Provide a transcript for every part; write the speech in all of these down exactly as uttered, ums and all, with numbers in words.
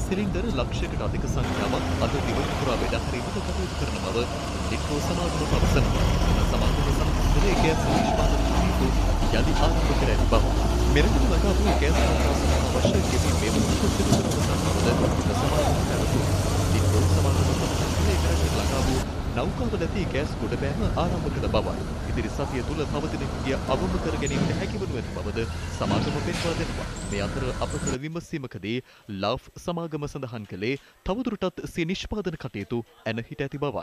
Cylinder ලක්ෂයකට අධික සංඛ්‍යාවක් අද දිවයින පුරා බෙදා හැරීමට කටයුතු කරන බව ලිට්කෝ සමාගම පවසනවා. එම සමාගම සමස්තලේ ගෑස් නිෂ්පාදන කටයුතු යළි ආරම්භ කර ඇති බව. මෙරට ලගාපු ගෑස් සංස්කරණ අවශ්‍ය කෙටි මෙවුණු සිදු කරන බවද එම සමාගම පැවසුවා. ලිට්කෝ සමාගම සමස්තලේ මෙරට ලගාපු නෞකාවල ඇති ගෑස් ගොඩබෑම ආරම්භ කළ බවයි. ඉදිරි සතිය තුළ තවදින ගිය අවම කර ගැනීමට හැකිවනු ඇති බවද සමාගම පෙන්වා දෙනවා. මේ අතර අප කළ විමසීමකදී ලව් සමාගම සඳහන් කළේ තවදුරටත් සිය නිෂ්පාදන කටයුතු ඇන හිට ඇති බවයි.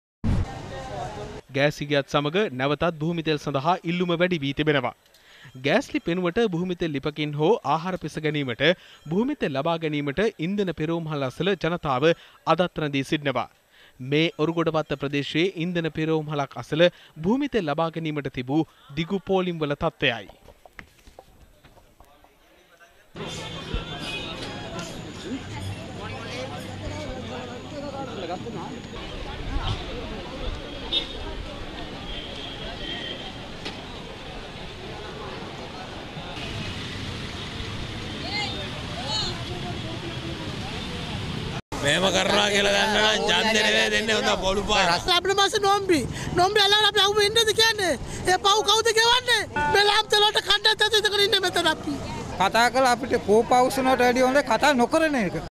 ගෑස් සිගයත් සමග නැවතත් භූමි තෙල් සඳහා ඉල්ලුම වැඩි වී තිබෙනවා. ගෑස් ලිපෙනුවට භූමි තෙල් ලිපකින් හෝ ආහාර පිස ගැනීමට භූමි තෙල් ලබා ගැනීමට ඉන්ධන පෙරෝම්හල් අසල ජනතාව අදත් රැඳී සිටිනවා. මේ ඔරුගොඩපත්ත ප්‍රදේශයේ ඉන්ධන පෙරෝම්හලක් අසල භූමි තෙල් ලබා ගැනීමට තිබූ දිගු පෝලිම් වල තත්ත්වයයි. මේව කරනවා කියලා ගන්නවා ඡන්දෙ නෙවෙයි දෙන්නේ හොඳ පොළු පාර. අපේ මාසේ නොම්බි. නොම්බි අල්ලලා අපි අවු ඉන්නද කියන්නේ? ඒ පව් කවුද ගෙවන්නේ? මේ ලාම් තලට කණ්ඩත් ඇතුලට ඉන්න මෙතන අපි. කතා කළා අපිට කෝප අවශ්‍යනට වැඩි හොඳ කතා නොකරන එක.